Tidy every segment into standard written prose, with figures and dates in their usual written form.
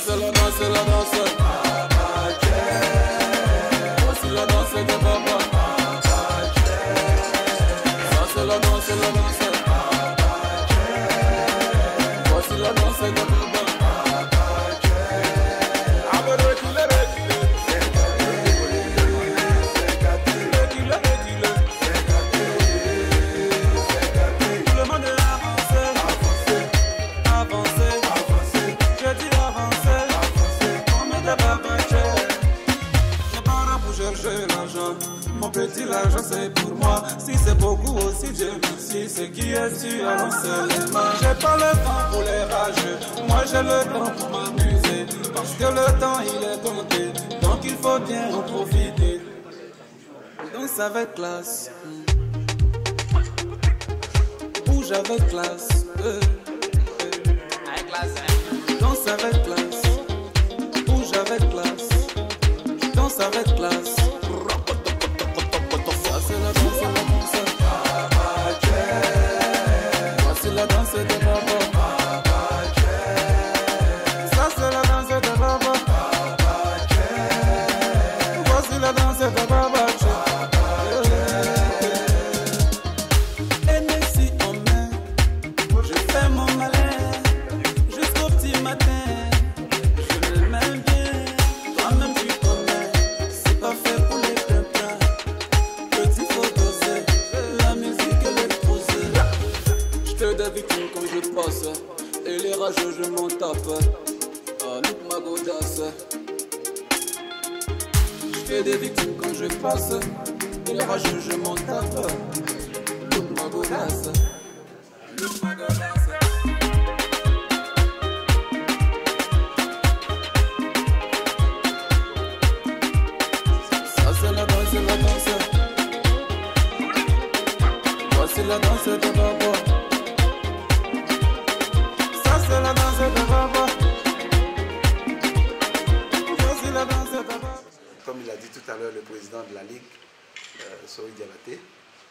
c'est la danse, c'est la danse. Voici la danse de Baba. Ça c'est la danse, c'est la danse. Voici la danse de Baba. Mon petit l'argent c'est pour moi. Si c'est beaucoup aussi Dieu merci. C'est qui es-tu à lancer les mains? J'ai pas le temps pour les rageux. Moi j'ai le temps pour m'amuser. Parce que le temps il est compté. Donc il faut bien en profiter. Danse avec classe. Bouge avec classe. Danse avec classe. Bouge avec classe. Danse avec classe. Voici la danse de Baba. Ça c'est la danse de Baba. Voici la danse de Baba. Et si en main, je fais mon malin jusqu'au petit matin. Je me mets bien, toi-même tu connais. C'est pas fait pour les pimpins. Petit faut doser, la musique elle est posée. Je fais des victimes quand je passe. Et les rageux je m'en tape. Ah, nique ma godasse. Je fais des victimes quand je passe. Et les rageux je m'en tape. Nique ma godasse. Nique ma godasse. Ça c'est la danse, c'est la danse. Voici la danse de Baba. Ça c'est la danse de Baba. Voici la danse de Baba. Comme il a dit tout à l'heure le président de la Ligue, Sory Diabaté,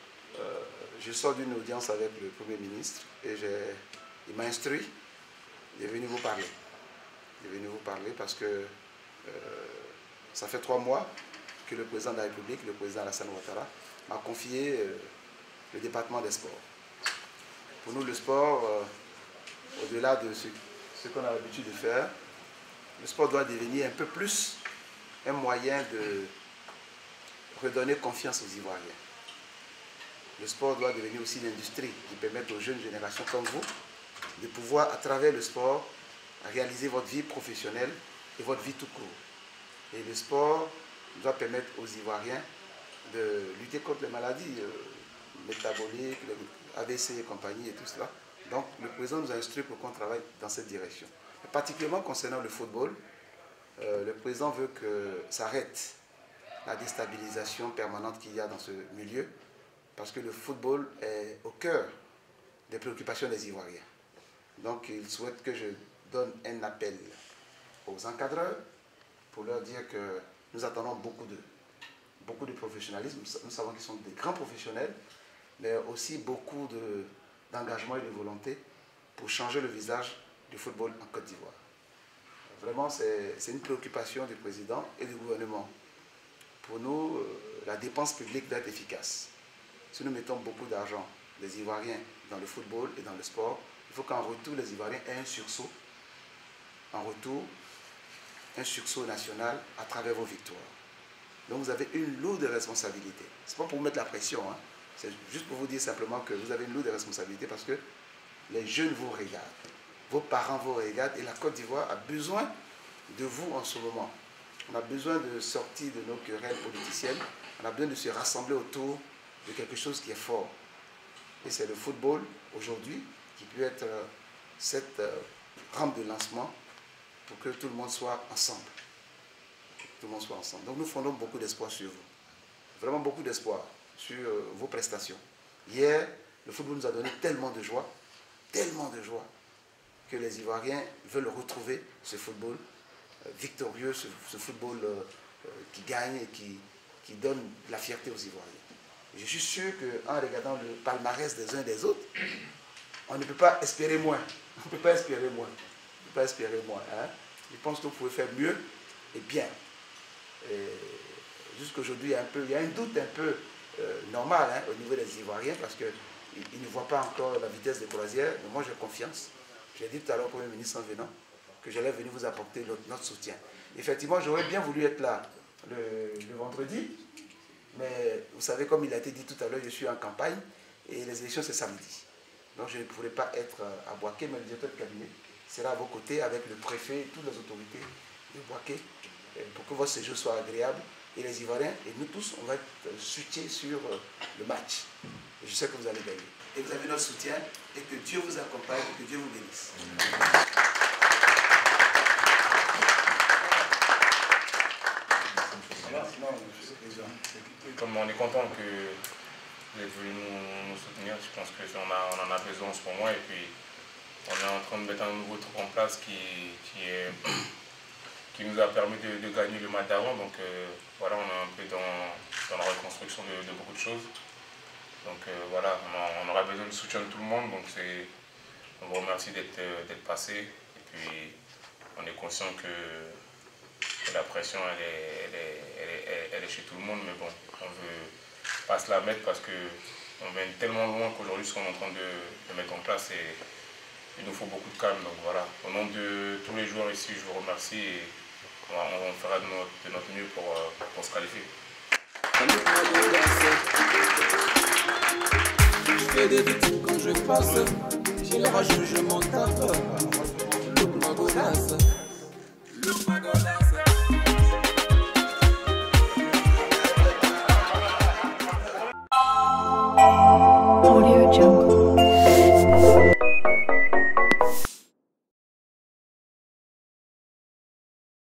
je sors d'une audience avec le Premier ministre et il m'a instruit, il est venu vous parler. Il est venu vous parler parce que ça fait 3 mois que le président de la République, le président Alassane Ouattara, m'a confié le département des sports. Pour nous, le sport, au-delà de ce qu'on a l'habitude de faire, le sport doit devenir un peu plus un moyen de redonner confiance aux Ivoiriens. Le sport doit devenir aussi une industrie qui permette aux jeunes générations comme vous de pouvoir, à travers le sport, réaliser votre vie professionnelle et votre vie tout court. Et le sport doit permettre aux Ivoiriens de lutter contre les maladies métaboliques, les AVC et compagnie et tout cela. Donc le président nous a instruit pour qu'on travaille dans cette direction. Et particulièrement concernant le football, le président veut que s'arrête la déstabilisation permanente qu'il y a dans ce milieu, parce que le football est au cœur des préoccupations des Ivoiriens. Donc il souhaite que je donne un appel aux encadreurs pour leur dire que nous attendons beaucoup de professionnalisme. Nous savons qu'ils sont des grands professionnels, mais aussi beaucoup d'engagement et de volonté pour changer le visage du football en Côte d'Ivoire. Vraiment, c'est une préoccupation du président et du gouvernement. Pour nous, la dépense publique doit être efficace. Si nous mettons beaucoup d'argent des Ivoiriens dans le football et dans le sport, il faut qu'en retour, les Ivoiriens aient un sursaut. En retour, un sursaut national à travers vos victoires. Donc vous avez une lourde responsabilité. Ce n'est pas pour vous mettre la pression, hein. C'est juste pour vous dire simplement que vous avez une lourde responsabilité parce que les jeunes vous regardent, vos parents vous regardent et la Côte d'Ivoire a besoin de vous en ce moment. On a besoin de sortir de nos querelles politiciennes, on a besoin de se rassembler autour de quelque chose qui est fort. Et c'est le football aujourd'hui qui peut être cette rampe de lancement pour que tout le monde soit ensemble. Tout le monde soit ensemble. Donc nous fondons beaucoup d'espoir sur vous. Vraiment beaucoup d'espoir sur vos prestations. Hier, le football nous a donné tellement de joie que les Ivoiriens veulent retrouver ce football victorieux, ce football qui gagne et qui donne la fierté aux Ivoiriens. Et je suis sûr qu'en regardant le palmarès des uns et des autres, on ne peut pas espérer moins. On ne peut pas espérer moins. On ne peut pas espérer moins. Hein? Je pense que vous pouvez faire mieux et bien. Jusqu'aujourd'hui, il y a un doute un peu normal hein, au niveau des Ivoiriens parce qu'ils ne voient pas encore la vitesse des croisières. Mais moi, j'ai confiance. J'ai dit tout à l'heure au Premier ministre en venant que j'allais venir vous apporter notre soutien. Effectivement, j'aurais bien voulu être là le vendredi, mais vous savez, comme il a été dit tout à l'heure, je suis en campagne et les élections, c'est samedi. Donc, je ne pourrais pas être à Boaké, mais le directeur de cabinet sera à vos côtés avec le préfet et toutes les autorités de Boaké pour que votre séjour soit agréable. Et les Ivoiriens, et nous tous, on va être switchés sur le match. Et je sais que vous allez gagner. Et vous avez notre soutien, et que Dieu vous accompagne, et que Dieu vous bénisse. Comme on est content que vous êtes venu nous soutenir, je pense qu'on en a besoin en ce moment. Et puis, on est en train de mettre un nouveau truc en place qui nous a permis de gagner le match d'avant. Donc voilà, on est un peu dans la reconstruction de beaucoup de choses. Donc voilà, on aura besoin du soutien de tout le monde. Donc on vous remercie d'être passé. Et puis on est conscient que la pression elle est chez tout le monde. Mais bon, on ne veut pas se la mettre parce qu'on vient tellement loin qu'aujourd'hui ce qu'on est en train de mettre en place, il nous faut beaucoup de calme. Donc voilà, au nom de tous les joueurs ici, je vous remercie. Et on fera de notre mieux pour se qualifier. Je fais des victimes quand je passe, j'ai le rageux, je m'en tape. Look ma godasse, look ma godasse. Audio Jungle.